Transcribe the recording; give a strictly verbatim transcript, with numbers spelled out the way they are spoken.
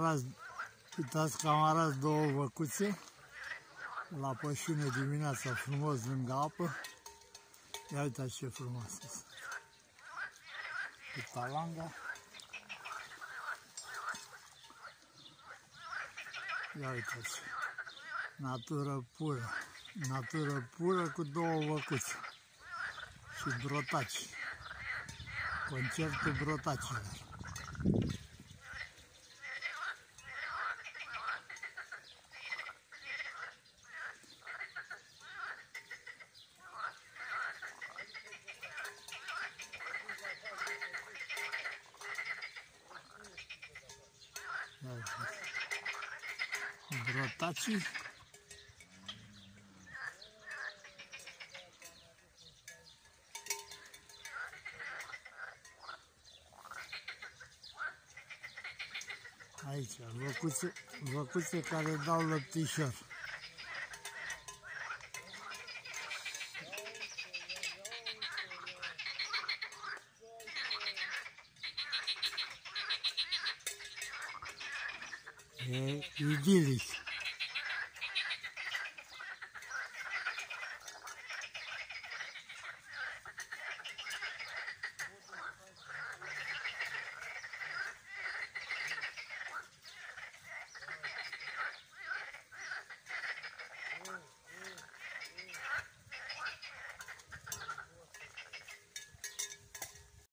camarazi, uitați camarazi, două văcuțe la pășune dimineața, frumos lângă apă. Ia uitați ce frumoasă este. Cu talanga. Ia uitați. Natură pură. Natură pură cu două văcuțe. Și brotaci. Concertul brotacilor. Brotacii. Aici, văcuțe, văcuțe care dau lăptișor. E idilic.